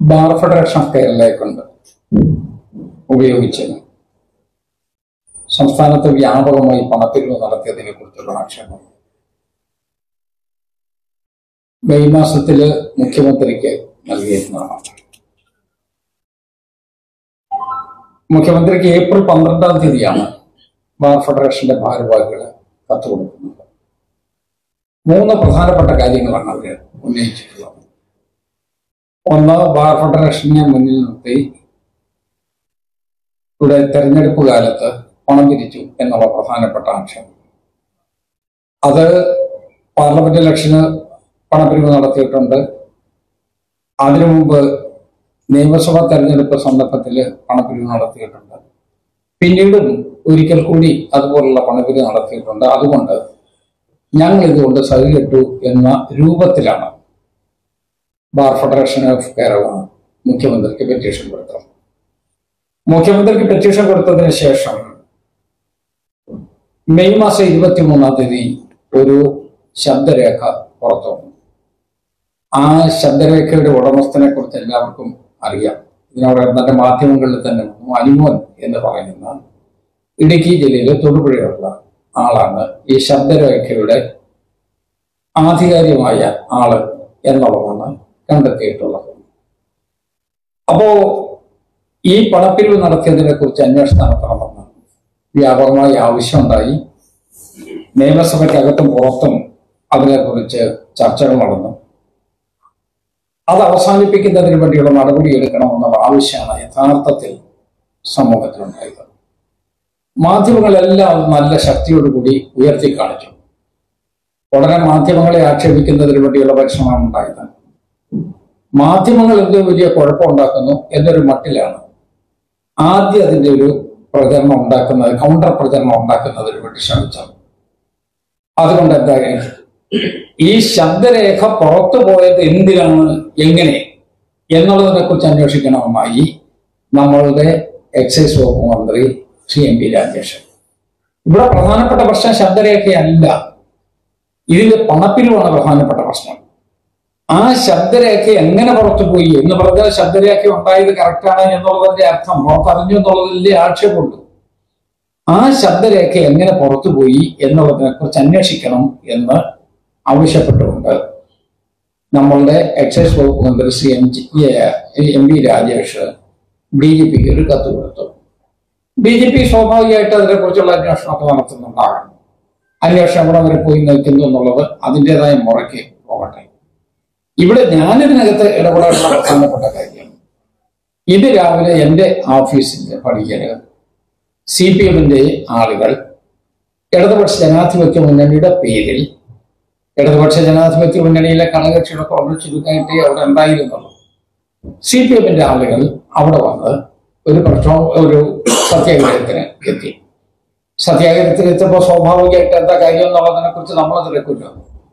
Bar federation of കേരളയെ കൊണ്ട് ഉപയോഗിച്ച് സംസ്ഥാനത്ത് വ്യാപകമായി പണപ്പിരിവ് നടത്തിയതിനെ കുറിച്ചുള്ള ആക്ഷേപം മെയ് മാസത്തില് മുഖ്യമന്ത്രിക്ക് നൽകിയിരുന്നതാണ്. മുഖ്യമന്ത്രിക്ക് ഏപ്രിൽ 12-ാം തീയതിയാണ് ബാർ ഫെഡറേഷന്റെ ഭാരവാഹികള് കത്ത് കൊടുക്കുന്നത്. 3 പ്രധാനപ്പെട്ട കാര്യങ്ങളാണ് അവർ ഉന്നയിച്ചിട്ടുള്ളത്. ഒന്ന്, ബാർ ഫെഡറേഷനെ മുന്നിൽ നിർത്തി ഇവിടെ തെരഞ്ഞെടുപ്പ് കാലത്ത് പണം പിരിച്ചു എന്നുള്ള പ്രധാനപ്പെട്ട ആക്ഷേപം. അത് പാർലമെന്റ് ഇലക്ഷന് പണപ്പിരിവ് നടത്തിയിട്ടുണ്ട്. അതിനു മുമ്പ് നിയമസഭാ തെരഞ്ഞെടുപ്പ് സന്ദർഭത്തിൽ പണപ്പിരിവ് നടത്തിയിട്ടുണ്ട്. പിന്നീടും ഒരിക്കൽ കൂടി അതുപോലുള്ള പണപ്പിരിവ് നടത്തിയിട്ടുണ്ട്. അതുകൊണ്ട് ഞങ്ങൾ ഇതുകൊണ്ട് സഹികെട്ടു എന്ന രൂപത്തിലാണ് ബാർ ഫെഡറേഷൻ ഓഫ് കേരള മുഖ്യമന്ത്രിക്ക് പെറ്റീഷൻ കൊടുത്തത്. മുഖ്യമന്ത്രിക്ക് പെറ്റീഷൻ കൊടുത്തതിന് ശേഷം മെയ് മാസം 23-ാം തീയതി ഒരു ശബ്ദരേഖ പുറത്തു വന്നു. ആ ശബ്ദരേഖയുടെ ഉടമസ്ഥനെ കുറിച്ച് എല്ലാവർക്കും അറിയാം. ഇതിനോടൊപ്പം മാധ്യമങ്ങളിൽ തന്നെ അനുമോൻ എന്ന് പറയുന്ന ഇടുക്കി ജില്ലയിലെ തൊടുപുഴയുള്ള ആളാണ് ഈ ശബ്ദരേഖയുടെ ആധികാരികമായ ആള് എന്നുള്ളതാണ് കണ്ടെത്തിയിട്ടുള്ളത്. അപ്പോ ഈ പണപ്പിരിവ് നടത്തിയതിനെ കുറിച്ച് അന്വേഷണം നടത്തണമെന്ന് വ്യാപകമായി ആവശ്യമുണ്ടായി. നിയമസഭയ്ക്കകത്തും പുറത്തും അതിനെക്കുറിച്ച് ചർച്ചകൾ നടന്നു. അത് അവസാനിപ്പിക്കുന്നതിന് വേണ്ടിയുള്ള നടപടിയെടുക്കണമെന്നുള്ള ആവശ്യമാണ് യഥാർത്ഥത്തിൽ സമൂഹത്തിലുണ്ടായത്. മാധ്യമങ്ങളെല്ലാം നല്ല ശക്തിയോടുകൂടി ഉയർത്തി കാണിച്ചു. ഉടനെ മാധ്യമങ്ങളെ ആക്ഷേപിക്കുന്നതിന് വേണ്ടിയുള്ള പരിശ്രമം ഉണ്ടായത്. മാധ്യമങ്ങൾ എന്തോ വലിയ കുഴപ്പമുണ്ടാക്കുന്നു എന്നൊരു മട്ടിലാണ് ആദ്യം അതിൻ്റെ ഒരു പ്രചരണം ഉണ്ടാക്കുന്നത്, കൗണ്ടർ പ്രചരണം ഉണ്ടാക്കുന്നതിന് വേണ്ടി ശ്രമിച്ചത്. അതുകൊണ്ട് എന്തായാലും ഈ ശബ്ദരേഖ പുറത്തു പോയത് എന്തിനാണ്, എങ്ങനെ എന്നുള്ളതിനെ കുറിച്ച് അന്വേഷിക്കണമെന്നായി നമ്മളുടെ എക്സൈസ് വകുപ്പ് മന്ത്രി ശ്രീ എം പി രാജേഷ്. ഇവിടെ പ്രധാനപ്പെട്ട പ്രശ്നം ശബ്ദരേഖയല്ല, ഇതിന്റെ പണപ്പിരിവാണ് പ്രധാനപ്പെട്ട പ്രശ്നം. ആ ശബ്ദരേഖ എങ്ങനെ പുറത്തുപോയി എന്ന് പറഞ്ഞാൽ ശബ്ദരേഖ ഉണ്ടായത് കറക്റ്റാണ് എന്നുള്ളതിന്റെ അർത്ഥം പുറത്തറിഞ്ഞു എന്നുള്ളതിന്റെ ആക്ഷേപമുണ്ട്. ആ ശബ്ദരേഖ എങ്ങനെ പുറത്തുപോയി എന്നുള്ളതിനെ കുറിച്ച് അന്വേഷിക്കണം എന്ന് ആവശ്യപ്പെട്ടുകൊണ്ട് നമ്മളുടെ എക്സൈസ് വകുപ്പ് മന്ത്രി ശ്രീ എം പി രാജേഷ് DGPക്ക് ഒരു കത്ത് കൊടുത്തു. DGP സ്വാഭാവികമായിട്ട് അതിനെക്കുറിച്ചുള്ള അന്വേഷണമൊക്കെ നടത്തുന്നുണ്ടാകണം. അന്വേഷണം എവിടെ വരെ പോയി നിൽക്കുന്നു എന്നുള്ളത് അതിൻ്റെതായ മുറയ്ക്ക് പോകട്ടെ. ഇവിടെ ഞാനിതിനകത്ത് ഇടപെടാനുള്ള പ്രധാനപ്പെട്ട കാര്യം, ഇത് രാവിലെ എൻ്റെ ഓഫീസിന്റെ പടിക്കല് CPM-ന്റെ ആളുകൾ ഇടതുപക്ഷ ജനാധിപത്യ മുന്നണിയുടെ പേരിൽ, ഇടതുപക്ഷ ജനാധിപത്യ മുന്നണിയിലെ ഘടകകക്ഷികളൊക്കെ വളരെ ചുരുക്കായിട്ടേ അവിടെ ഉണ്ടായിരുന്നുള്ളൂ. CPM-ന്റെ ആളുകൾ അവിടെ വന്ന് ഒരു സത്യാഗ്രഹത്തിന് എത്തി. സത്യാഗ്രഹത്തിന് എത്തിയപ്പോൾ സ്വാഭാവികമായിട്ട് എന്താ കാര്യം എന്നുള്ളതിനെ കുറിച്ച് നമ്മൾ തിരക്കില്ല.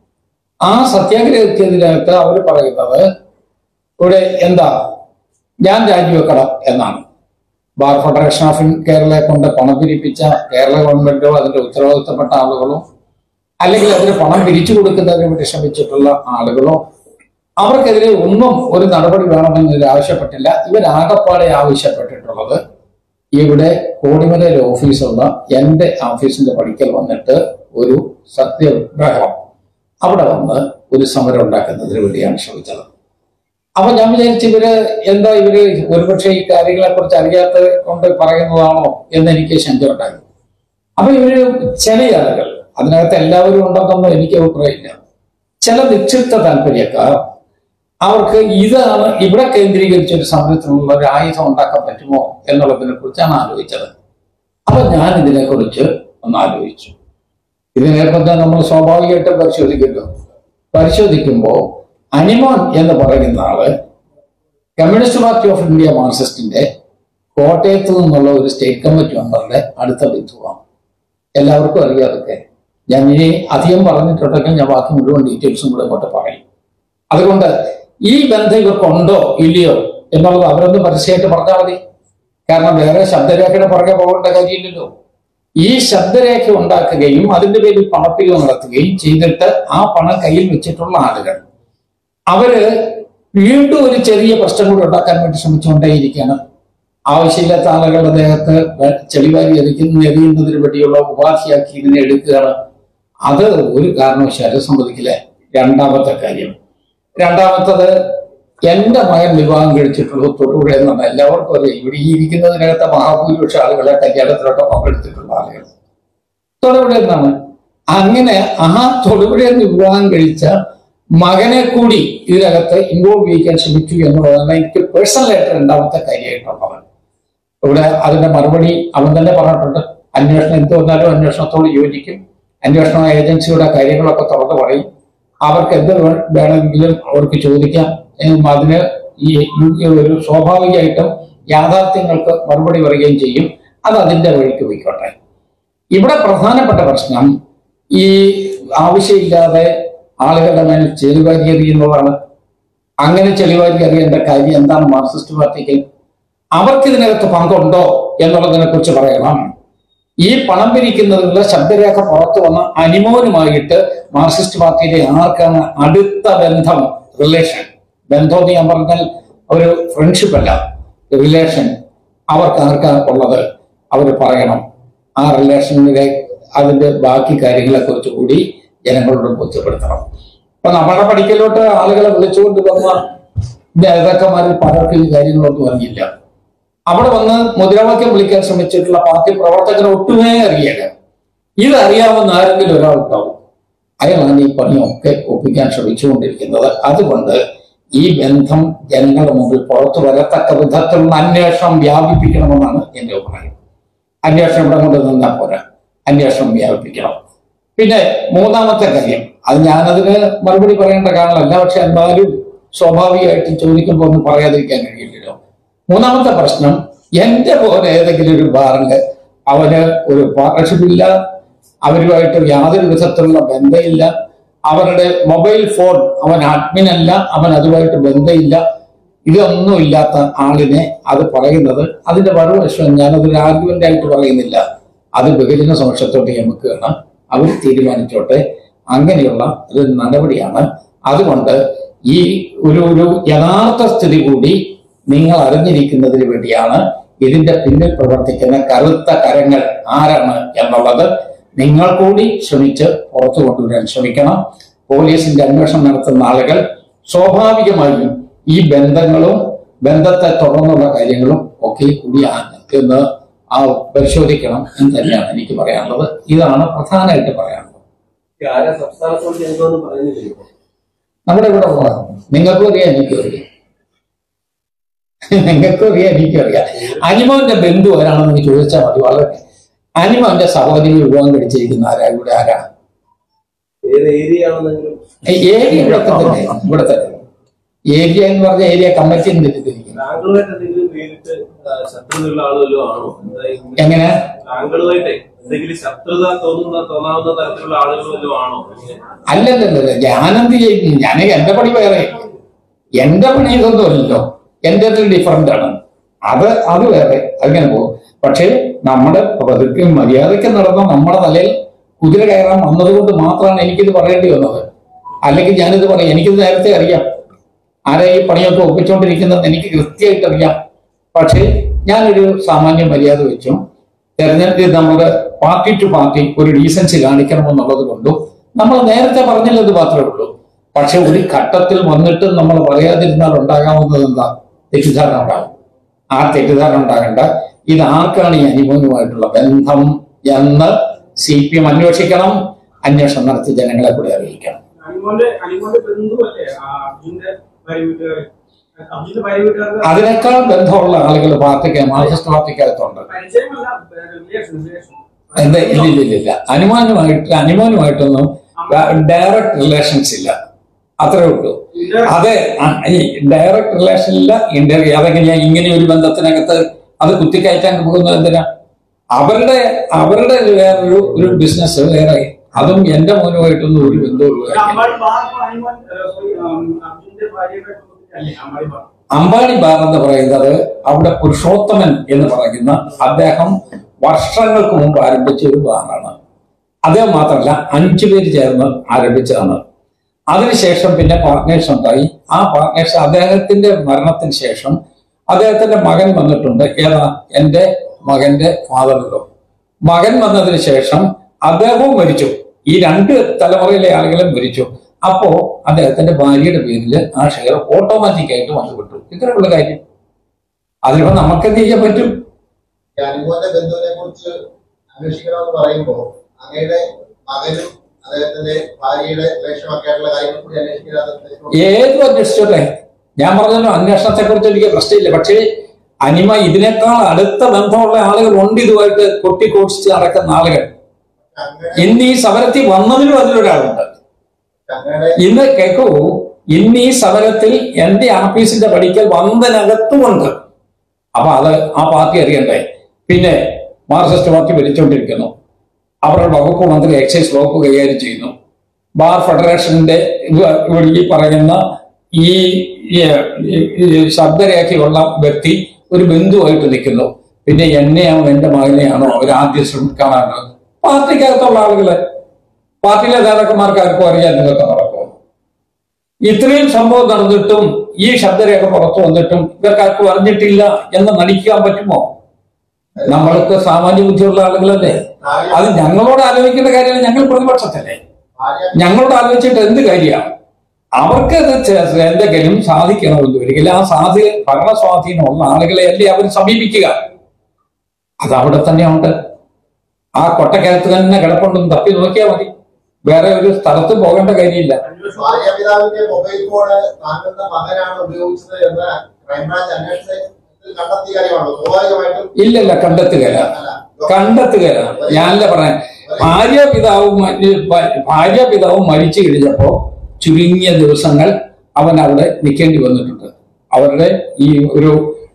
ആ സത്യാഗ്രഹം എത്തിയതിനകത്ത് അവർ പറയുന്നത് ഇവിടെ എന്താ, ഞാൻ രാജിവെക്കണം എന്നാണ്. ബാർ ഫെഡറേഷൻ ഓഫ് കേരളയെ കൊണ്ട് പണം പിരിപ്പിച്ച കേരള ഗവൺമെന്റോ അതിന്റെ ഉത്തരവാദിത്തപ്പെട്ട ആളുകളോ അല്ലെങ്കിൽ അതിന് പണം പിരിച്ചു കൊടുക്കുന്നതിന് വേണ്ടി ശ്രമിച്ചിട്ടുള്ള ആളുകളോ അവർക്കെതിരെ ഒന്നും ഒരു നടപടി വേണമെന്ന് ആവശ്യപ്പെട്ടില്ല. ഇവരാകപ്പാടെ ആവശ്യപ്പെട്ടിട്ടുള്ളത് ഇവിടെ കോടിമലയിലെ ഓഫീസുള്ള എൻ്റെ ഓഫീസിന്റെ പടിക്കൽ വന്നിട്ട് ഒരു സത്യഗ്രഹം അവിടെ വന്ന് ഒരു സമരം ഉണ്ടാക്കുന്നതിന് വേണ്ടിയാണ് ശ്രമിച്ചത്. അപ്പൊ ഞാൻ വിചാരിച്ചു ഇവര് ഒരുപക്ഷെ ഈ കാര്യങ്ങളെ കുറിച്ച് അറിയാത്തത് കൊണ്ട് പറയുന്നതാണോ എന്ന് എനിക്ക് ശങ്ക ഉണ്ടായി. അപ്പൊ ചില ആളുകൾ, അതിനകത്ത് എല്ലാവരും ഉണ്ടെന്നൊന്നും എനിക്ക് അഭിപ്രായമില്ല, ചില നിക്ഷിപ്ത താല്പര്യക്കാർ അവർക്ക് ഇതാണ് ഇവിടെ കേന്ദ്രീകരിച്ച ഒരു സമരത്തിനുള്ള ഒരു ആയുധം ഉണ്ടാക്കാൻ പറ്റുമോ എന്നുള്ളതിനെ കുറിച്ചാണ് ആലോചിച്ചത്. അപ്പൊ ഞാൻ ഇതിനെക്കുറിച്ച് ഒന്ന് ആലോചിച്ചു. ഇതിനെക്കുറിച്ച് നമ്മൾ സ്വാഭാവികമായിട്ടും പരിശോധിക്കുമ്പോൾ അനിമോൻ എന്ന് പറയുന്ന ആള് കമ്മ്യൂണിസ്റ്റ് പാർട്ടി ഓഫ് ഇന്ത്യ മാർക്സിസ്റ്റിന്റെ കോട്ടയത്ത് നിന്നുള്ള ഒരു സ്റ്റേറ്റ് കമ്മിറ്റി മെമ്പറുടെ അടുത്ത ബന്ധുവാണ്. എല്ലാവർക്കും അറിയാതൊക്കെ. ഞാൻ ഇനി അധികം പറഞ്ഞിട്ടുണ്ടെങ്കിൽ ഞാൻ ബാക്കി മുഴുവൻ ഡീറ്റെയിൽസും കൂടെ കൊണ്ട് പറയും. അതുകൊണ്ട് ഈ ബന്ധം ഇവർക്കുണ്ടോ ഇല്ലയോ എന്നുള്ളത് അവരൊന്ന് പരസ്യമായിട്ട് പറഞ്ഞാൽ മതി. കാരണം വേറെ ശബ്ദരേഖയുടെ പുറകെ പോകേണ്ട കാര്യമില്ലല്ലോ. ഈ ശബ്ദരേഖ ഉണ്ടാക്കുകയും അതിന്റെ പേരിൽ പണപ്പിരിവ് നടത്തുകയും ചെയ്തിട്ട് ആ പണം കയ്യിൽ വെച്ചിട്ടുള്ള ആളുകൾ അവര് വീണ്ടും ഒരു ചെറിയ പ്രശ്നം കൂടി ഉണ്ടാക്കാൻ വേണ്ടി ശ്രമിച്ചുകൊണ്ടേയിരിക്കുകയാണ്. ആവശ്യമില്ലാത്ത ആളുകൾ അദ്ദേഹത്തെ ചെളിവാരി എറിയുന്നതിന് വേണ്ടിയുള്ള ഉപാധിയാക്കി ഇതിനെ എടുക്കുകയാണ്. അത് ഒരു കാരണവശാലും സമ്മതിക്കില്ല. രണ്ടാമത്തെ കാര്യം, രണ്ടാമത്തത് എന്റെ മകൻ വിവാഹം കഴിച്ചിട്ടുള്ളത് തൊടുപുഴ എന്നാണ് എല്ലാവർക്കും അറിയാം. ഇവിടെ ഈ ഇരിക്കുന്നതിനകത്ത് മഹാഭൂരിപക്ഷ ആളുകളെ കല്യാണത്തിലൊക്കെ പങ്കെടുത്തിട്ടുള്ള ആളുകൾ തൊടുപുഴ എന്നാണ്. അങ്ങനെ ആ തൊടുപുഴയിൽ വിവാഹം കഴിച്ച മകനെ കൂടി ഇതിനകത്ത് ഇൻവോൾവ് ചെയ്യിക്കാൻ ശ്രമിച്ചു എന്നുള്ളതാണ് എനിക്ക് പേഴ്സണലായിട്ട് രണ്ടാമത്തെ കാര്യമായിട്ടുള്ളത്. ഇവിടെ അതിന്റെ മറുപടി അവൻ തന്നെ പറഞ്ഞിട്ടുണ്ട്. അന്വേഷണം എന്ത് വന്നാലും അന്വേഷണത്തോട് യോജിക്കും, അന്വേഷണ ഏജൻസിയുടെ കാര്യങ്ങളൊക്കെ തുറന്നു പറയും, അവർക്ക് എന്ത് വേണമെങ്കിലും അവർക്ക് ചോദിക്കാം. അതിന് ഈ ഒരു സ്വാഭാവികമായിട്ടും യാഥാർത്ഥ്യങ്ങൾക്ക് മറുപടി പറയുകയും ചെയ്യും. അത് അതിന്റെ വഴിക്ക് പോയിക്കോട്ടെ. ഇവിടെ പ്രധാനപ്പെട്ട പ്രശ്നം ഈ ആവശ്യമില്ലാതെ ആളുകളുടെ മേൽ ചെളിവാരി എറിയുന്നതാണ്. അങ്ങനെ ചെളിവാരി എറിയേണ്ട കാര്യം എന്താണ് മാർക്സിസ്റ്റ് പാർട്ടിക്ക്? അവർക്ക് ഇതിനകത്ത് പങ്കുണ്ടോ എന്നുള്ളതിനെ കുറിച്ച് പറയണം. ഈ പണം പിരിക്കുന്നതിനുള്ള ശബ്ദരേഖ പുറത്തു വന്ന അനിമോനുമായിട്ട് മാർക്സിസ്റ്റ് പാർട്ടിയിലെ ആർക്കാണ് അടുത്ത ബന്ധം, റിലേഷൻ? ബന്ധം എന്ന് ഞാൻ പറഞ്ഞാൽ ഒരു ഫ്രണ്ട്ഷിപ്പ് അല്ല, റിലേഷൻ. അവർക്ക് ആർക്കാ ഉള്ളത് അവർ പറയണം. ആ റിലേഷനിലെ അതിന്റെ ബാക്കി കാര്യങ്ങളെ കുറിച്ച് കൂടി ജനങ്ങളോട് ബോധ്യപ്പെടുത്തണം. അപ്പൊ നമ്മുടെ പഠിക്കലോട്ട് ആളുകളെ വിളിച്ചുകൊണ്ട് വന്ന നേതാക്കന്മാരിൽ പലർക്കും ഈ കാര്യങ്ങളൊന്നും അറിയില്ല. അവിടെ വന്ന് മുദ്രാവാക്യം വിളിക്കാൻ ശ്രമിച്ചിട്ടുള്ള പാർട്ടി പ്രവർത്തകർ ഒട്ടുമേ അറിയില്ല. ഇതറിയാവുന്ന ആരെങ്കിലും ഒരാളുണ്ടാവും. അയാളാണ് ഈ പണിയൊക്കെ ഒപ്പിക്കാൻ ശ്രമിച്ചുകൊണ്ടിരിക്കുന്നത്. അതുകൊണ്ട് ഈ ബന്ധം ജനങ്ങളുടെ മുമ്പിൽ പുറത്തു വരത്തക്ക വിധത്തിലുള്ള അന്വേഷണം വ്യാപിപ്പിക്കണമെന്നാണ് എന്റെ അഭിപ്രായം. അന്വേഷണം ഇവിടെ കൊണ്ട് നിന്നാൽ പോരാ, അന്വേഷണം വ്യാപിപ്പിക്കണം. പിന്നെ മൂന്നാമത്തെ കാര്യം, അത് ഞാനതിന് മറുപടി പറയേണ്ട കാരണമല്ല, പക്ഷെ എന്തായാലും സ്വാഭാവികമായിട്ടും ചോദിക്കുമ്പോൾ ഒന്നും പറയാതിരിക്കാൻ കഴിയില്ലല്ലോ. മൂന്നാമത്തെ പ്രശ്നം, എന്റെ പോലെ ഏതെങ്കിലും ഒരു ബാറില് അവന് ഒരു പാർട്ണർഷിപ്പ് ഇല്ല, അവരുമായിട്ട് യാതൊരു വിധത്തിലുള്ള ബന്ധമില്ല, അവരുടെ മൊബൈൽ ഫോൺ അവൻ അഡ്മിനല്ല, അവൻ അതുമായിട്ട് ബന്ധമില്ല, ഇതൊന്നും ഇല്ലാത്ത ആളിനെ അത് പറയുന്നത് അതിന്റെ മറുവശം ഞാനതൊരു ആർഗ്യുമെന്റ് ആയിട്ട് പറയുന്നില്ല. അത് ബഹുജന സമക്ഷത്തോട്ട് നമുക്ക് കാണാം, അവർ തീരുമാനിച്ചോട്ടെ. അങ്ങനെയുള്ള ഒരു നടപടിയാണ്. അതുകൊണ്ട് ഈ ഒരു യഥാർത്ഥ സ്ഥിതി കൂടി നിങ്ങൾ അറിഞ്ഞിരിക്കുന്നതിന് വേണ്ടിയാണ് ഇതിന്റെ പിന്നിൽ പ്രവർത്തിക്കുന്ന കറുത്ത കരങ്ങൾ ആരാണ് എന്നുള്ളത് നിങ്ങൾ കൂടി ശ്രമിച്ച് പുറത്തു കൊണ്ടുവരാൻ ശ്രമിക്കണം. പോലീസിന്റെ അന്വേഷണം നടത്തുന്ന ആളുകൾ സ്വാഭാവികമായും ഈ ബന്ധങ്ങളും ബന്ധത്തെ തുടർന്നുള്ള കാര്യങ്ങളും ഒക്കെ കൂടി എന്ന് പരിശോധിക്കണം എന്ന് തന്നെയാണ് എനിക്ക് പറയാനുള്ളത്. ഇതാണ് പ്രധാനമായിട്ട് പറയാനുള്ളത്. നമ്മുടെ ഇവിടെ നിങ്ങൾക്കും അറിയാം, എനിക്കും അറിയാം, നിങ്ങൾക്കും അറിയാം, എനിക്കും അറിയാം. അനിമോന്റെ ബന്ധു ആരാണെന്ന് ചോദിച്ചാൽ മതി. വളരെ അനിമോന്റെ സഹോദരി വിവാഹം കഴിച്ചിരിക്കുന്ന ആരാ? ഇവിടെ ആരാ? ഏരിയ ഇവിടത്തെ തന്നെ, ഇവിടെ തന്നെ. ഏരിയ എന്ന് പറഞ്ഞ ഏരിയ കമ്മിറ്റി തെറ്റിദ്ധരിക്കുന്നു. എങ്ങനെ? അല്ലല്ലല്ല, ഞാനെന്ത് ചെയ്യുന്നു? ഞാൻ എന്റെ പണി വേറെ, എന്റെ പണി ഇതൊന്നും അല്ലല്ലോ, എന്റെ ഡിഫറന്റ് ആണ്. അത് വേറെ, അങ്ങനെ പോകും. പക്ഷെ നമ്മുടെ പതുക്കെ മര്യാദയ്ക്ക് നടന്ന നമ്മുടെ തലയിൽ കുതിര കയറാൻ വന്നതുകൊണ്ട് മാത്രമാണ് എനിക്കിത് പറയേണ്ടി വന്നത്. അല്ലെങ്കിൽ ഞാനിത് പറയും. എനിക്കിത് നേരത്തെ അറിയാം, ആരെ ഈ പണിയൊക്കെ ഒപ്പിച്ചുകൊണ്ടിരിക്കുന്നത് എനിക്ക് കൃത്യമായിട്ട് അറിയാം. പക്ഷേ ഞാനൊരു സാമാന്യ മര്യാദ വെച്ചും തെരഞ്ഞെടുപ്പിൽ നമ്മുടെ പാർട്ടി ടു പാർട്ടി ഒരു ഡീസൻസി കാണിക്കണമെന്നുള്ളത് കൊണ്ടും നമ്മൾ നേരത്തെ പറഞ്ഞില്ലത് മാത്രമേ ഉള്ളൂ. പക്ഷെ ഒരു ഘട്ടത്തിൽ വന്നിട്ട് നമ്മൾ പറയാതിരുന്നാൽ ഉണ്ടാകാവുന്നത് എന്താ? തെറ്റിദ്ധാരണ ഉണ്ടാകും. ആ തെറ്റിദ്ധാരണ ഉണ്ടാകേണ്ട. ഇത് ആർക്കാണ് ഈ അനിമോനുമായിട്ടുള്ള ബന്ധം എന്ന് CPM അന്വേഷിക്കണം. അന്വേഷണം നടത്തി ജനങ്ങളെ കൂടെ അറിയിക്കണം. അതിനേക്കാൾ ബന്ധമുള്ള ആളുകൾ പാർട്ടിക്ക്, മാർക്സിസ്റ്റ് പാർട്ടിക്കകത്തുണ്ട്. ഇല്ലില്ല, അനിമോനുമായിട്ടൊന്നും ഡയറക്റ്റ് റിലേഷൻസ് ഇല്ല, അത്രേ ഉള്ളൂ. അതെ, ഈ ഡയറക്റ്റ് റിലേഷൻ ഇല്ല. അതെങ്ങനെയാ ഇങ്ങനെ ഒരു ബന്ധത്തിനകത്ത് അത് കുത്തിക്കയറ്റാൻ പോകുന്നത്? എന്തിനാ? അവരുടെ വേറൊരു ബിസിനസ് വേറെ, അതും എന്റെ മോനുമായിട്ടൊന്നും ഒരു ബന്ധമുള്ള. അംബാനി ബാർ എന്ന് പറയുന്നത് അവിടെ പുരുഷോത്തമൻ എന്ന് പറയുന്ന അദ്ദേഹം വർഷങ്ങൾക്ക് മുമ്പ് ആരംഭിച്ച ഒരു ബാറാണ്. അദ്ദേഹം മാത്രമല്ല, 5 പേര് ചേർന്ന് ആരംഭിച്ചതാണ്. അതിനുശേഷം പിന്നെ പാർട്ട്നേഴ്സ് ഉണ്ടായി. ആ പാർട്ട്നേഴ്സ് അദ്ദേഹത്തിന്റെ മരണത്തിന് ശേഷം അദ്ദേഹത്തിന്റെ മകൻ വന്നിട്ടുണ്ട്. ഏതാ? എൻ്റെ മകന്റെ ഫാദറിലോ. മകൻ വന്നതിന് ശേഷം അദ്ദേഹവും മരിച്ചു. ഈ രണ്ട് തലമുറയിലെ ആളുകളും മരിച്ചു. അപ്പോ അദ്ദേഹത്തിന്റെ ഭാര്യയുടെ പേരിൽ ആ ഷെയർ ഓട്ടോമാറ്റിക്കായിട്ട് വന്നു വിട്ടു. ഇത്രയുള്ള കാര്യം. അതിലിപ്പോ നമുക്ക് എന്ത് ചെയ്യാൻ പറ്റും? അനുമോന്റെ ബന്ധുവിനെ കുറിച്ച് അന്വേഷിക്കണമെന്ന് പറയുമ്പോൾ അങ്ങയുടെ മകനും അദ്ദേഹത്തിന്റെ ഭാര്യയുടെ വേഷമൊക്കെയായിട്ടുള്ള കാര്യങ്ങൾ കൂടി അന്വേഷിക്കാതെ ഏതും അന്വേഷിച്ചോട്ടെ. ഞാൻ പറഞ്ഞല്ലോ, അന്വേഷണത്തെ കുറിച്ച് എനിക്ക് പ്രശ്നമില്ല. പക്ഷേ അനിമ ഇതിനേക്കാൾ അടുത്ത ബന്ധമുള്ള ആളുകൾ ഉണ്ട്. ഇതുമായിട്ട് കൊട്ടിക്കോടിച്ച് നടക്കുന്ന ആളുകൾ ഇന്ന് ഈ സമരത്തിൽ വന്നതിലും അതിലൊരാളുണ്ട്. ഇന്ന് കേൾക്കൂ, ഇന്ന് ഈ സമരത്തിൽ എന്റെ ആഫീസിന്റെ പടിക്കൽ വന്നതിനകത്തുമുണ്ട്. അപ്പൊ അത് ആ പാർട്ടി അറിയണ്ടേ? പിന്നെ മാർക്സിസ്റ്റ് പാർട്ടി ഭരിച്ചുകൊണ്ടിരിക്കുന്നു. അവരുടെ വകുപ്പ് മന്ത്രി എക്സൈസ് വകുപ്പ് കൈകാര്യം ചെയ്യുന്നു. ബാർ ഫെഡറേഷന്റെ ഈ പറയുന്ന ഈ ശബ്ദരേഖയുള്ള വ്യക്തി ഒരു ബന്ധുവായിട്ട് നിൽക്കുന്നു. പിന്നെ എന്നെയാണോ എന്റെ മകനെയാണോ അവർ ആദ്യം ശ്രമിക്കാനാണ്? പാർട്ടിക്കകത്തുള്ള ആളുകളെ, പാർട്ടിയിലെ നേതാക്കന്മാർക്ക് ആർക്കും അറിയാൻ ഇതൊക്കെ നടക്കും. ഇത്രയും സംഭവം നടന്നിട്ടും ഈ ശബ്ദരേഖ പുറത്തു വന്നിട്ടും ഇവർക്കാർക്കും അറിഞ്ഞിട്ടില്ല എന്ന് നടിക്കാൻ പറ്റുമോ? നമ്മൾക്ക് സാമാന്യ ബുദ്ധിയുള്ള ആളുകളല്ലേ? അത് ഞങ്ങളോട് ആലോചിക്കേണ്ട കാര്യമാണ്. ഞങ്ങൾ പ്രതിപക്ഷത്തല്ലേ? ഞങ്ങളോട് ആലോചിച്ചിട്ട് എന്ത് കാര്യമാണ്? അവർക്ക് എന്തെങ്കിലും സാധിക്കണമെന്ന് ഒരിക്കലും ആ ഭരണ സ്വാധീനമുള്ള ആളുകളെ അല്ലേ അവർ സമീപിക്കുക. അതവിടെ തന്നെ ഉണ്ട്. ആ കൊട്ടക്കകത്ത് തന്നെ കിടപ്പുണ്ടെന്ന് തപ്പി നോക്കിയാൽ മതി. വേറെ ഒരു സ്ഥലത്ത് പോകേണ്ട കാര്യമില്ല. ഇല്ലല്ല, കണ്ടെത്തുകയില്ല. ഞാനല്ല പറയാൻ. ഭാര്യ പിതാവും മരിച്ചു കഴിഞ്ഞപ്പോ ചുരുങ്ങിയ ദിവസങ്ങൾ അവൻ അവിടെ നിൽക്കേണ്ടി വന്നിട്ടുണ്ട്. അവരുടെ ഈ ഒരു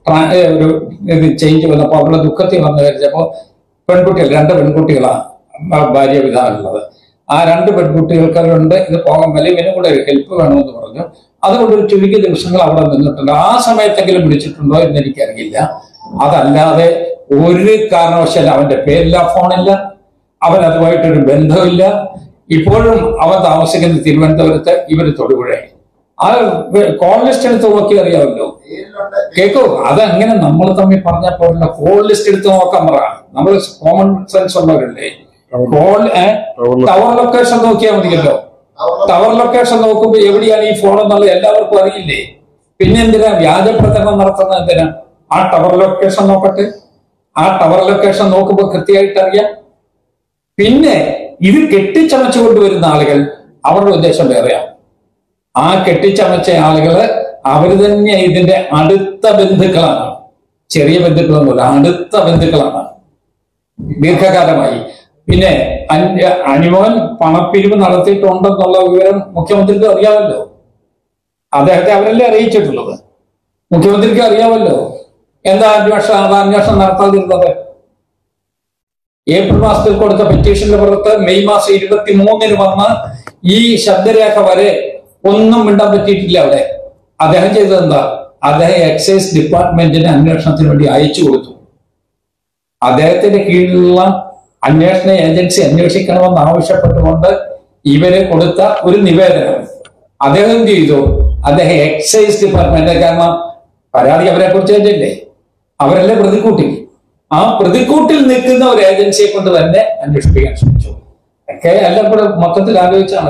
ചേഞ്ച് വന്നപ്പോൾ അവരുടെ ദുഃഖത്തിൽ വന്നു കഴിഞ്ഞപ്പോ പെൺകുട്ടികൾ, 2 പെൺകുട്ടികളാണ് ഭാര്യ പിതാവുള്ളത്. ആ 2 പെൺകുട്ടികൾക്കുണ്ട് ഇത് പോകാൻ വലിയ ഇവനും കൂടെ ഒരു ഹെൽപ്പ് വേണമെന്ന് പറഞ്ഞു. അതുകൊണ്ട് ഒരു ചുരുങ്ങിയ ദിവസങ്ങൾ അവിടെ നിന്നിട്ടുണ്ട്. ആ സമയത്തെങ്കിലും വിളിച്ചിട്ടുണ്ടോ എന്ന് എനിക്കറിയില്ല. അതല്ലാതെ ഒരു കാരണവശാലും അവന്റെ പേരില്ല, ഫോണില്ല, അവൻ അതുമായിട്ടൊരു ബന്ധമില്ല. ഇപ്പോഴും അവൻ താമസിക്കുന്ന തിരുവനന്തപുരത്ത്, ഇവര് തൊടുപുഴ. ആ കോൾ ലിസ്റ്റ് എടുത്ത് നോക്കി അറിയാമല്ലോ. കേക്കോ, അതങ്ങനെ നമ്മൾ തമ്മിൽ പറഞ്ഞാൽ പോലുള്ള കോൾ ലിസ്റ്റ് എടുത്ത് നോക്കാൻ പറ. നമ്മൾ കോമൺ സെൻസ് ഉള്ളവരല്ലേ? ടവർ ലൊക്കേഷൻ നോക്കിയാൽ മതിയല്ലോ. ടവർ ലൊക്കേഷൻ നോക്കുമ്പോ എവിടെയാണ് ഈ ഫോൺ എന്നുള്ളത് എല്ലാവർക്കും അറിയില്ലേ? പിന്നെ എന്തിനാ വ്യാജ പ്രചരണം നടത്തുന്നത്? എന്തിനാ? ആ ടവർ ലൊക്കേഷൻ നോക്കട്ടെ. ആ ടവർ ലൊക്കേഷൻ നോക്കുമ്പോ കൃത്യമായിട്ട് അറിയാം. പിന്നെ ഇത് കെട്ടിച്ചമച്ചു കൊണ്ടുവരുന്ന ആളുകൾ, അവരുടെ ഉദ്ദേശം വേറെയാണ്. ആ കെട്ടിച്ചമച്ച ആളുകള് അവർ തന്നെ ഇതിന്റെ അടുത്ത ബന്ധുക്കളാണ്. ചെറിയ ബന്ധുക്കളൊന്നുമില്ല, അടുത്ത ബന്ധുക്കളാണ് ദീർഘകാലമായി. പിന്നെ അനിമോൻ പണപ്പിരിവ് നടത്തിയിട്ടുണ്ടെന്നുള്ള വിവരം മുഖ്യമന്ത്രിക്ക് അറിയാമല്ലോ. അദ്ദേഹത്തെ അവരല്ലേ അറിയിച്ചിട്ടുള്ളത്. മുഖ്യമന്ത്രിക്ക് അറിയാമല്ലോ. എന്താ അന്വേഷണം നടത്താതിരുന്നത്? ഏപ്രിൽ മാസത്തിൽ കൊടുത്ത പെറ്റീഷന്റെ പുറത്ത് മെയ് മാസം 23-ന് വന്ന് ഈ ശബ്ദരേഖ വരെ ഒന്നും മിണ്ടാൻ പറ്റിയിട്ടില്ല. അവിടെ അദ്ദേഹം ചെയ്തത് എന്താ? അദ്ദേഹം എക്സൈസ് ഡിപ്പാർട്ട്മെന്റിന് അന്വേഷണത്തിന് വേണ്ടി അയച്ചു കൊടുത്തു. അദ്ദേഹത്തിന്റെ കീഴിലുള്ള അന്വേഷണ ഏജൻസി അന്വേഷിക്കണമെന്ന് ആവശ്യപ്പെട്ടുകൊണ്ട് ഇവരെ കൊടുത്ത ഒരു നിവേദനം അദ്ദേഹം എന്ത് ചെയ്തു? അദ്ദേഹം എക്സൈസ് ഡിപ്പാർട്ട്മെന്റ്, കാരണം പരാതി അവരെ കുറിച്ച് തന്നെയല്ലേ, അവരല്ലേ പ്രതിക്കൂട്ടി. ആ പ്രതിക്കൂട്ടിൽ നിൽക്കുന്ന ഒരു ഏജൻസിയെ കൊണ്ട് തന്നെ അന്വേഷിപ്പിക്കാൻ ശ്രമിച്ചു. ഒക്കെ എല്ലാം കൂടെ മൊത്തത്തിൽ ആലോചിച്ചാണ്.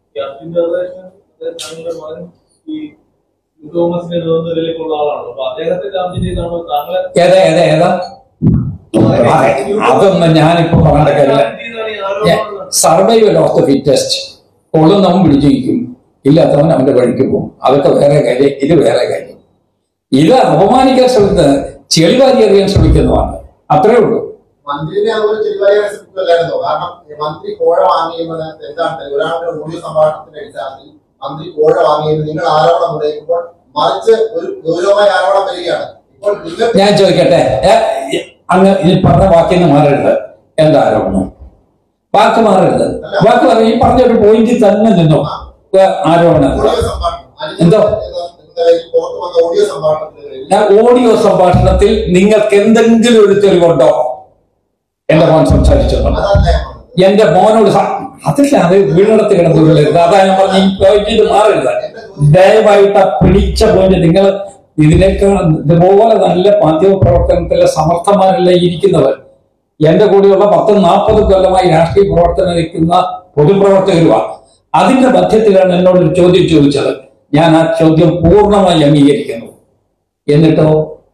ഏതാ അതൊന്നും ഞാനിപ്പോ പറയേണ്ട കാര്യമില്ല. Survival of the fittest. കൊള്ളുന്നവൻ പിടിച്ചിരിക്കും, ഇല്ലാത്തവൻ അവന്റെ വഴിക്ക് പോകും. അതൊക്കെ വേറെ കാര്യം. ഇത് വേറെ കാര്യം. ഇത് അപമാനിക്കാൻ ശ്രമിക്കുന്നത്, ചെളിവാരി അറിയാൻ ശ്രമിക്കുന്നതാണ്. അത്രേ ഉള്ളൂ. മന്ത്രിനെ അതുപോലെ ചെളിവാരിയാൻ ശ്രമിക്കുമല്ലായിരുന്നോ? കാരണം മന്ത്രി കോഴ വാങ്ങിയെന്നത് എന്താണ്? ഒരാളുടെ ഓഡിയോ സംഭാഷണത്തിന്റെ അടിസ്ഥാനത്തിൽ മന്ത്രി കോഴ വാങ്ങിയെന്ന് നിങ്ങൾ ആരോപണം ഉന്നയിക്കുമ്പോൾ മറിച്ച് ഒരു ഗൗരവമായ ആരോപണം വരികയാണ്. ഇപ്പോൾ ഞാൻ ചോദിക്കട്ടെ, അങ്ങ് ഈ പറഞ്ഞ വാക്കിന്ന് മാറരുത്. എന്താ ആരോപണം? വാക്ക് മാറരുത്. വാക്ക് ഈ പറഞ്ഞൊരു പോയിന്റ് തന്നെ നിന്നോ. ആരോപണം എന്തോ? ഓഡിയോ സംഭാഷണത്തിൽ നിങ്ങൾക്ക് എന്തെങ്കിലും ഒരു തെളിവുണ്ടോ? എന്റെ മോൻ സംസാരിച്ചോ? എന്റെ മോനോട് അതല്ലാതെ വീടിനടുത്ത് കിടന്നുള്ളത്. അതാ ഞാൻ പറഞ്ഞു, ഇത് മാറരുത് ദയവായിട്ട്. പിടിച്ച പോയിന്റ് നിങ്ങൾ ഇതിനേക്കാൾ ഇതുപോലെ നല്ല മാധ്യമ പ്രവർത്തനത്തിലെ സമർത്ഥന്മാരല്ല ഇരിക്കുന്നവർ. എന്റെ കൂടെയുള്ള 10-40 കൊല്ലമായി രാഷ്ട്രീയ പ്രവർത്തനം നിൽക്കുന്ന പൊതുപ്രവർത്തകരുമാണ്. അതിന്റെ മധ്യത്തിലാണ് എന്നോട് ഒരു ചോദ്യം ചോദിച്ചത്. ഞാൻ ആ ചോദ്യം പൂർണ്ണമായി അംഗീകരിക്കുന്നു. എന്നിട്ടോ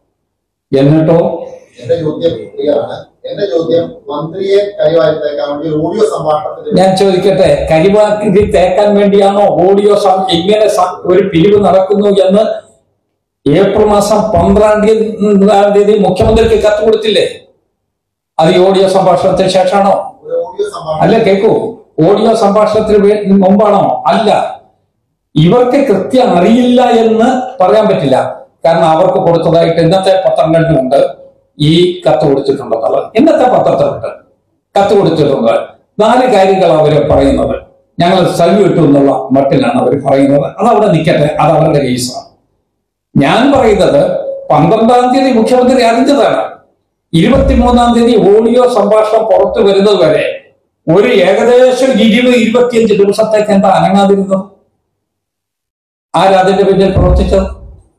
എന്റെ ചോദ്യം മന്ത്രിയെ കരിവാരിത്തേക്കാൻ വേണ്ടി ഓഡിയോ സംഭാഷണത്തിൽ ഞാൻ ചോദിക്കട്ടെ, കരിവാരി തേക്കാൻ വേണ്ടിയാണോ ഓഡിയോ ഇങ്ങനെ ഒരു പിരിവ് നടക്കുന്നു എന്ന് ഏപ്രിൽ മാസം 12-ാം തീയതി മുഖ്യമന്ത്രിക്ക് കത്ത് കൊടുത്തില്ലേ? അത് ഈ ഓഡിയോ സംഭാഷണത്തിന് ശേഷമാണോ? അല്ല, കേൾക്കൂ, ഓഡിയോ സംഭാഷണത്തിന് മുമ്പാണോ? അല്ല. ഇവർക്ക് കൃത്യം അറിയില്ല എന്ന് പറയാൻ പറ്റില്ല. കാരണം അവർക്ക് കൊടുത്തതായിട്ട് ഇന്നത്തെ പത്രങ്ങളിലുണ്ട് ഈ കത്ത് കൊടുത്തിട്ടുണ്ടെന്നുള്ളത്. ഇന്നത്തെ പത്രത്തിലുണ്ട് കത്ത് കൊടുത്തിട്ടുണ്ട്. 4 കാര്യങ്ങൾ അവര് പറയുന്നത്. ഞങ്ങൾ സല്യൂട്ട് എന്നുള്ള മട്ടിലാണ് അവർ പറയുന്നത്. അതവിടെ നിൽക്കട്ടെ, അത് അവരുടെ കേസാണ്. ഞാൻ പറയുന്നത് 12-ാം തീയതി മുഖ്യമന്ത്രി അറിഞ്ഞതാണ്. 23-ാം തീയതി ഓഡിയോ സംഭാഷണം പുറത്തു വരുന്നത് വരെ ഒരു ഏകദേശം 20-25 ദിവസത്തേക്ക് എന്താ അനങ്ങാതിരുന്നു? ആരതിന്റെ പിന്നിൽ പ്രവർത്തിച്ചത്?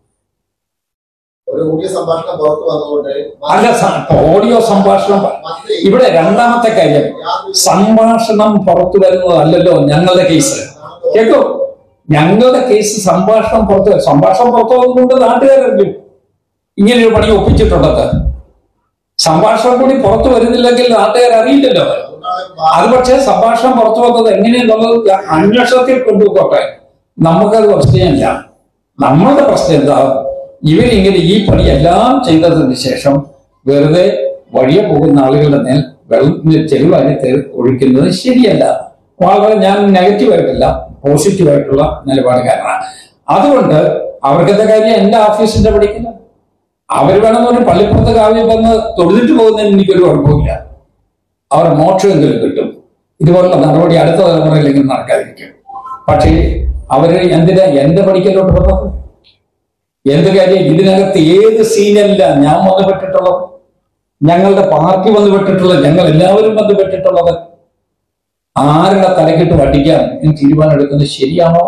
അല്ല, ഓഡിയോ സംഭാഷണം ഇവിടെ രണ്ടാമത്തെ കാര്യം. സംഭാഷണം പുറത്തു വരുന്നതല്ലല്ലോ ഞങ്ങളുടെ കേസ്. കേൾക്കൂ, ഞങ്ങളുടെ കേസ് സംഭാഷണം പുറത്തു വന്നതുകൊണ്ട് നാട്ടുകാരറിയും ഇങ്ങനെയൊരു പണി ഒപ്പിച്ചിട്ടുള്ളത്. സംഭാഷണം കൂടി പുറത്തു വരുന്നില്ലെങ്കിൽ നാട്ടുകാർ അറിയില്ലല്ലോ. അത് പക്ഷേ സംഭാഷണം പുറത്തു വന്നത് എങ്ങനെയെന്നുള്ളത് അന്വേഷണത്തിൽ കൊണ്ടുപോട്ടെ. നമുക്കത് പ്രശ്നമില്ല. നമ്മളുടെ പ്രശ്നം എന്താ? ഇവരിങ്ങനെ ഈ പണിയെല്ലാം ചെയ്തതിന് ശേഷം വെറുതെ വഴിയെ പോകുന്ന ആളുകളുടെ മേൽ ചെരുവാരി ഒഴിക്കുന്നത് ശരിയല്ല. വളരെ ഞാൻ നെഗറ്റീവായിട്ടില്ല, പോസിറ്റീവായിട്ടുള്ള നിലപാടുകാരനാണ്. അതുകൊണ്ട് അവർക്കെന്താ കാര്യം എന്റെ ഓഫീസിന്റെ പഠിക്കില്ല? അവർ വേണമെന്നൊരു പള്ളിപ്പുറത്ത് കാവ്യം വന്ന് തൊഴുതിട്ട് പോകുന്നതിന് എനിക്കൊരു കുഴപ്പമില്ല. അവർ മോക്ഷമെങ്കിലും കിട്ടും. ഇതുപോലുള്ള നടപടി അടുത്ത തലമുറയിലെങ്കിലും നടക്കാതിരിക്കും. പക്ഷേ അവര് എന്തിനാ എന്റെ പഠിക്കലോട്ട് വന്നത്? എന്ത് കാര്യം? ഇതിനകത്ത് ഏത് സീനല്ല ഞാൻ ബന്ധപ്പെട്ടിട്ടുള്ളത്, ഞങ്ങളുടെ പാർട്ടി ബന്ധപ്പെട്ടിട്ടുള്ളത്, ഞങ്ങൾ എല്ലാവരും ബന്ധപ്പെട്ടിട്ടുള്ളത്. ആരുടെ തലക്കിട്ട് വട്ടിക്കാൻ തീരുമാനം എടുക്കുന്നത് ശരിയാണോ?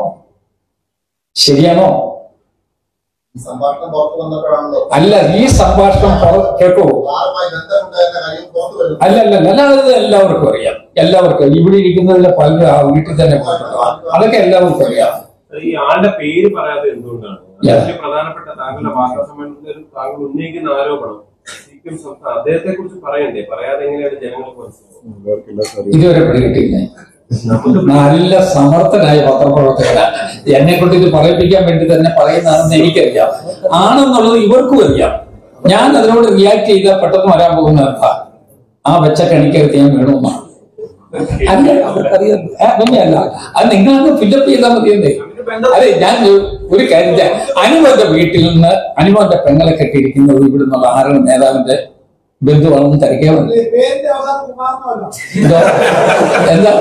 അല്ല, ഈ സംഭാഷണം കേൾക്കൂ. അല്ലല്ല, അത് എല്ലാവർക്കും അറിയാം. എല്ലാവർക്കും ഇവിടെ ഇരിക്കുന്നതിലെ പലരും വീട്ടിൽ തന്നെ അതൊക്കെ എല്ലാവർക്കും അറിയാം. ഈ ആളുടെ പേര് പറയാതെ എന്തുകൊണ്ടാണ്? പ്രധാനപ്പെട്ട താങ്കളുടെ വാർത്താ സമ്മേളനത്തിൽ താങ്കൾ ഉന്നയിക്കുന്ന ആരോപണം സിപിഎം സംസ്ഥാനം അദ്ദേഹത്തെ കുറിച്ച് പറയണ്ടേ? പറയാതെ എങ്ങനെയാണ് ജനങ്ങൾക്ക് മനസ്സിലാവും? ഇതുവരെ പിടികിട്ടില്ല. നല്ല സമർത്ഥനായ പത്രപ്രവർത്തകനാണ്. എന്നെ കൊണ്ട് ഇത് പറയിപ്പിക്കാൻ വേണ്ടി തന്നെ പറയുന്നതാണെന്ന് എനിക്കറിയാം. ആണെന്നുള്ളത് ഇവർക്കും അറിയാം. ഞാൻ അതിനോട് റിയാക്ട് ചെയ്താൽ പെട്ടെന്ന് വരാൻ പോകുന്ന എന്താ? ആ വെച്ച കണിക്കകത്ത് ഞാൻ വീണമെന്നാണ്. അല്ല, അത് നിങ്ങളൊന്ന് ഫില്ലപ്പ് ചെയ്താൽ മതിയല്ലേ? അതെ, ഞാൻ ഒരു കാര്യം, അനുമോന്റെ വീട്ടിൽ നിന്ന് അനുമോന്റെ പെങ്ങളെ കെട്ടിയിരിക്കുന്നത് ഇവിടെ നിന്നുള്ള ആരുടെ നേതാവിന്റെ ബന്ധുവാണെന്ന് തിരക്കിയാൽ മതി. എന്താ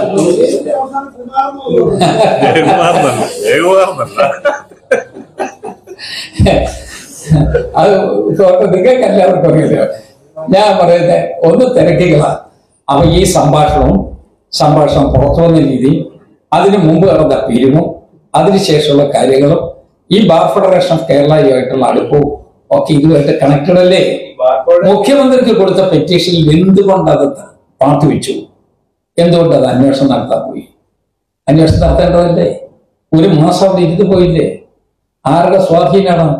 അത് നിങ്ങൾക്ക് എല്ലാവർക്കും അറിയില്ല. ഞാൻ പറയുന്നത് ഒന്ന് തിരക്കികളാണ്. അപ്പൊ ഈ സംഭാഷണം പുറത്തു വന്ന രീതി, അതിന് മുമ്പ് നടന്ന പിരിവും അതിനുശേഷമുള്ള കാര്യങ്ങളും ഈ ബാർ ഫെഡറേഷൻ ഓഫ് കേരളയുമായിട്ടുള്ള അടുപ്പവും ഒക്കെ ഇതുമായിട്ട് കണക്റ്റഡ് അല്ലേ? മുഖ്യമന്ത്രിക്ക് കൊടുത്ത പെറ്റീഷനിൽ എന്തുകൊണ്ട് അത് പാർട്ടിവെച്ചു? എന്തുകൊണ്ട് അത് അന്വേഷണം നടത്താൻ പോയി? അന്വേഷണം നടത്തേണ്ടതല്ലേ? ഒരു മാസം അവിടെ ഇരുന്ന് പോയില്ലേ? ആരുടെ സ്വാധീനമാണ്?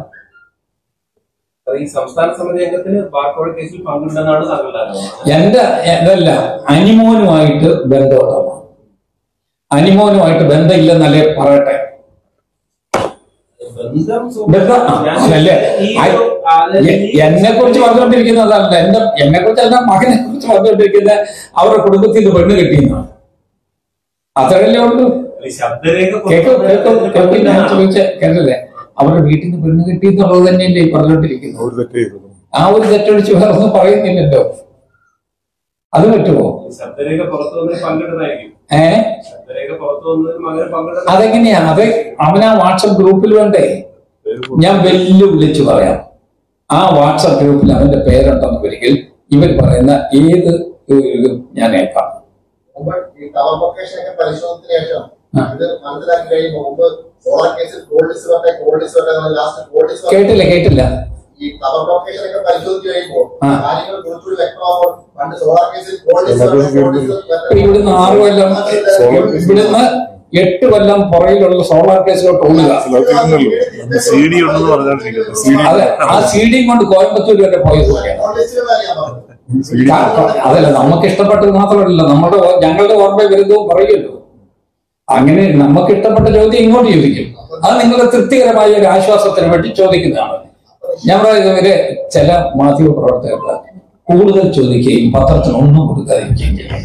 ഈ സംസ്ഥാന സമിതി അംഗത്തിന് ബാർക്കോഴ കേസിൽ പങ്കുണ്ടെന്നാണ് താങ്കളുടെ ആരോപണം. അതല്ല, അനിമോനുമായിട്ട് ബന്ധമുള്ളതാണ്. അനിമോനുമായിട്ട് ബന്ധമില്ലെന്നല്ലേ പറയട്ടെ? എന്നെ കുറിച്ച് പറഞ്ഞുകൊണ്ടിരിക്കുന്നതല്ല, എന്നെ കുറിച്ചല്ല, മകനെ കുറിച്ച് പറഞ്ഞുകൊണ്ടിരിക്കുന്നത് അവരുടെ കുടുംബത്തിൽ നിന്ന് പെണ്ണ് കിട്ടിയെന്നാണ്. അത്രയല്ലേ ഉള്ളൂ. കേട്ടില്ലേ? അവരുടെ വീട്ടിൽ നിന്ന് പെണ്ണ് കിട്ടി എന്നുള്ളത് തന്നെയല്ലേ ഈ പറഞ്ഞോണ്ടിരിക്കുന്നത്. ആ ഒരു തെറ്റൊഴിച്ച് വേറെ ഒന്നും പറയുന്നില്ലല്ലോ. അത് പറ്റുമോ? അതെങ്ങനെയാ? അവനാ വാട്സപ്പ് ഗ്രൂപ്പിൽ വേണ്ടേ? ഞാൻ വിളിച്ചു പറയാം. ആ വാട്സപ്പ് ഗ്രൂപ്പിൽ അവന്റെ പേരുണ്ടെന്ന് ഒരിക്കൽ ഇവർ പറയുന്ന ഏത് ഞാൻ ഏൽക്കാം. മുമ്പ് ഈ ടവർ ലൊക്കേഷൻ ഒക്കെ പരിശോധനത്തിന് ശേഷം ഇത് മനസ്സിലാക്കി കഴിയുമ്പോൾ മുമ്പ് സോളാർ കേസിൽ കോൾഡ് ലിസ്റ്റ് ലാസ്റ്റ് കേട്ടില്ല ഈ ടവർ ലൊക്കേഷൻ ഒക്കെ പരിശോധിച്ച് കഴിയുമ്പോൾ കാര്യങ്ങൾ കുറച്ചുകൂടി വ്യക്തമാകുമ്പോൾ പണ്ട് സോളാർ കേസിൽ കോൾഡ് ഇവിടുന്ന് 6 കൊല്ലം ഇവിടുന്ന് 8 കൊല്ലം പുറകിലുള്ള സോളാർ കേസിലോട്ട് ഓടുക. അതെ, ആ CD കൊണ്ട് കോയമ്പത്തൂർ വരെ പോയത്. അതല്ല, നമുക്ക് ഇഷ്ടപ്പെട്ടത് മാത്രമല്ല, ഞങ്ങളുടെ ഓർമ്മ വരുന്നതും പറയുമല്ലോ. അങ്ങനെ നമുക്ക് ഇഷ്ടപ്പെട്ട ചോദ്യം ഇങ്ങോട്ട് ചോദിക്കും. അത് നിങ്ങളുടെ തൃപ്തികരമായ ഒരു ആശ്വാസത്തിന് വേണ്ടി ചോദിക്കുന്നതാണ്. ഞാൻ പറയുന്നവര് ചില മാധ്യമ പ്രവർത്തകർക്ക് കൂടുതൽ ചോദിക്കുകയും പത്രത്തിന് ഒന്നും കൊടുക്കാതിരിക്കുകയും ചെയ്യും.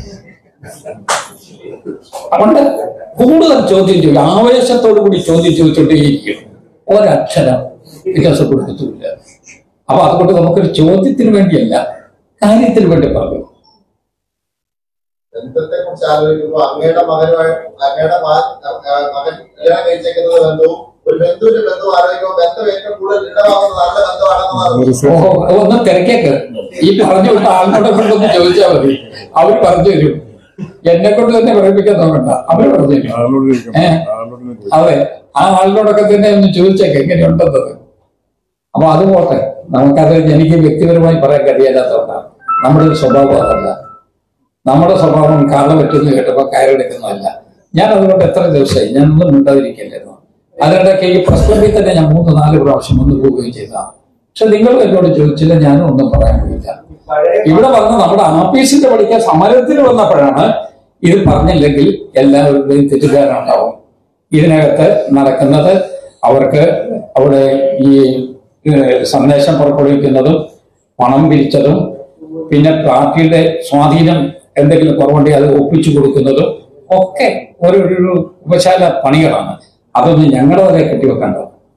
അതുകൊണ്ട് കൂടുതൽ ചോദ്യം ചെയ്യും, ആവേശത്തോടു കൂടി ചോദ്യം ചോദിച്ചോണ്ടേയിരിക്കും, ഒരക്ഷരം വികാസപ്പെടുത്തില്ല. അപ്പൊ അതുകൊണ്ട് നമുക്കൊരു ചോദ്യത്തിന് വേണ്ടിയല്ല, കാര്യത്തിന് വേണ്ടി പറഞ്ഞു. ബന്ധത്തെ കുറിച്ച് ആലോചിക്കുമ്പോൾ അങ്ങയുടെ അങ്ങയുടെ മകൻ കല്യാണം കഴിച്ചേക്കുന്നത് ബന്ധവും ഒരു ബന്ധുവിന്റെ ബന്ധവും ആലോചിക്കുമ്പോൾ ബന്ധം ഏറ്റവും കൂടുതൽ ഇടമാകുന്നത് നല്ല ബന്ധമാണെന്ന് ഒന്ന് തിരക്കേക്ക്. ഈ പറഞ്ഞു വിട്ട ആളിനോടെ കൊണ്ടൊന്ന് ചോദിച്ചാൽ മതി, അവര് പറഞ്ഞു തരും. എന്നെ കൊണ്ട് തന്നെ പറയിപ്പിക്കാൻ നോക്കണ്ട, അവര് പറഞ്ഞു തരും. അതെ, ആ ആളിനോടൊക്കെ തന്നെ ഒന്ന് ചോദിച്ചേക്ക് എങ്ങനെയുണ്ടെന്നത്. അപ്പൊ അത് പോട്ടെ, നമുക്കത് എനിക്ക് വ്യക്തിപരമായി പറയാൻ കഴിയാത്തതുകൊണ്ടാണ്. നമ്മുടെ ഒരു സ്വഭാവം അതല്ല. നമ്മുടെ സ്വഭാവം കാർന്ന് പറ്റുന്ന കേട്ടപ്പോ കയറെടുക്കുന്നതല്ല. ഞാൻ അതുകൊണ്ട് എത്ര ദിവസമായി ഞാനൊന്നും മിണ്ടാതിരിക്കില്ലായിരുന്നു. അതിനിടയ്ക്ക് ഈ പ്രസ് ക്ലബിൽ തന്നെ ഞാൻ 3-4 പ്രാവശ്യം വന്നു പോവുകയും ചെയ്തതാണ്. പക്ഷെ നിങ്ങളും എന്നോട് ചോദിച്ചില്ല, ഞാനും ഒന്നും പറയാൻ പോയില്ല. ഇവിടെ വന്ന് നമ്മുടെ ആഫീസിന്റെ പഠിക്കാൻ സമരത്തിന് വന്നപ്പോഴാണ് ഇത് പറഞ്ഞില്ലെങ്കിൽ എല്ലാവരുടെയും തെറ്റുകാരുണ്ടാവും. ഇതിനകത്ത് നടക്കുന്നത് അവർക്ക് അവിടെ ഈ സന്ദേശം പുറപ്പെടുവിക്കുന്നതും പണം പിരിച്ചതും പിന്നെ പാർട്ടിയുടെ സ്വാധീനം എന്തെങ്കിലും കുറവുണ്ടെങ്കിൽ അത് ഒപ്പിച്ചു കൊടുക്കുന്നതും ഒക്കെ ഒരു ഉപശാല പണികളാണ്. അതൊന്നും ഞങ്ങളുടെ വരെ കെട്ടിവെക്കണ്ട.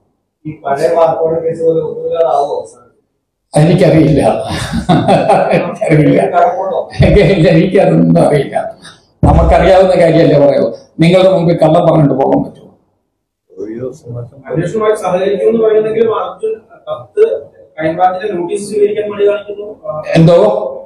എനിക്കറിയില്ല, എനിക്കതൊന്നും അറിയില്ല. നമുക്കറിയാവുന്ന കാര്യമല്ലേ പറയൂ. നിങ്ങളുടെ മുമ്പിൽ കള്ളം പറഞ്ഞിട്ട് പോകാൻ പറ്റുമോ? എന്തോ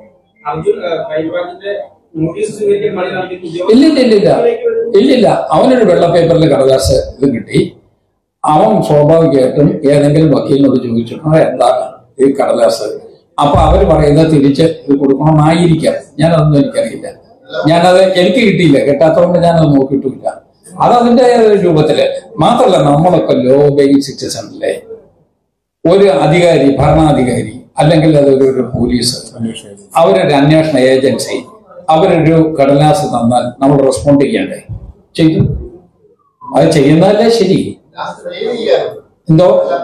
ഇല്ലില്ല. അവനൊരു വെള്ള പേപ്പറിൽ കടലാസ് ഇത് കിട്ടി. അവൻ സ്വാഭാവികമായിട്ടും ഏതെങ്കിലും വക്കീലിനോട് ചോദിച്ചിട്ടുണ്ടോ എന്താണ് ഈ കടലാസ്. അപ്പൊ അവര് പറയുന്നത് തിരിച്ച് ഇത് കൊടുക്കണമെന്നായിരിക്കാം. ഞാനതൊന്നും എനിക്കറിയില്ല. എനിക്ക് കിട്ടിയില്ല, കിട്ടാത്തതുകൊണ്ട് ഞാനത് നോക്കിയിട്ടില്ല. അതതിന്റെ രൂപത്തില് മാത്രമല്ല, നമ്മളൊക്കെ ലോ ബേയിങ് സിറ്റിസൺ അല്ലേ. ഒരു അധികാരി, ഭരണാധികാരി അല്ലെങ്കിൽ അതൊരു പോലീസ്, അവരൊരു അന്വേഷണ ഏജൻസി, അവരൊരു കടലാസ് തന്നാൽ നമ്മൾ റെസ്പോണ്ട് ചെയ്യണ്ടേ? ചെയ്തു. അത് ചെയ്യുന്നതല്ലേ ശരി. എന്തോ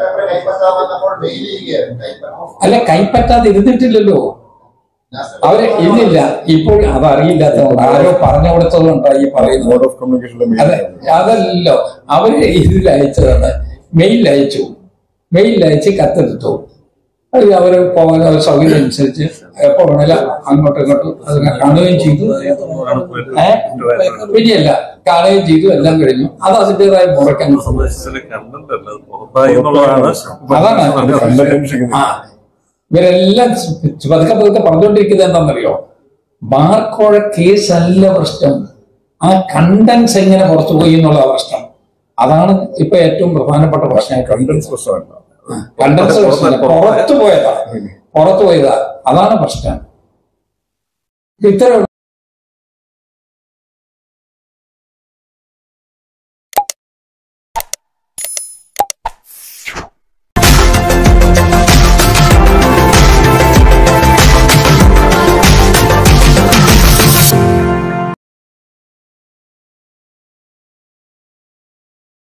അല്ല, കൈപ്പറ്റാതെ ഇരുന്നിട്ടില്ലല്ലോ അവര്. ഇല്ലില്ല, ഇപ്പോൾ അതറിയില്ലാത്തതുകൊണ്ട് ആരോ പറഞ്ഞു കൊടുത്തതുകൊണ്ടാണ് ഈ പറയുന്നത്. അതല്ലോ, അവര് ഇതിൽ അയച്ചതാണ്. മെയിലിൽ അയച്ച് കത്തെടുത്തു. അത് അവര് പോകാൻ സൗകര്യം അനുസരിച്ച് എപ്പോ വേണേലും അങ്ങോട്ടും ഇങ്ങോട്ടും അതിനെ കാണുകയും ചെയ്തു. പിന്നെയല്ല, കാണുകയും ചെയ്തു, എല്ലാം കഴിഞ്ഞു. അത് അതിൻ്റെതായ മുറയ്ക്കാൻ അതാണ്. ഇവരെല്ലാം പതുക്കെ പറഞ്ഞുകൊണ്ടിരിക്കുന്നത് എന്താണെന്നറിയോ? ബാർക്കോഴ കേസല്ല പ്രശ്നം, ആ കണ്ടൻസ് എങ്ങനെ പുറത്തു പോയി എന്നുള്ള പ്രശ്നം. അതാണ് ഇപ്പൊ ഏറ്റവും പ്രധാനപ്പെട്ട പ്രശ്നം. കണ്ടൻസ് പുറത്തു പോയതാ, അതാണ് പ്രശ്നം. ഇത്രയുള്ള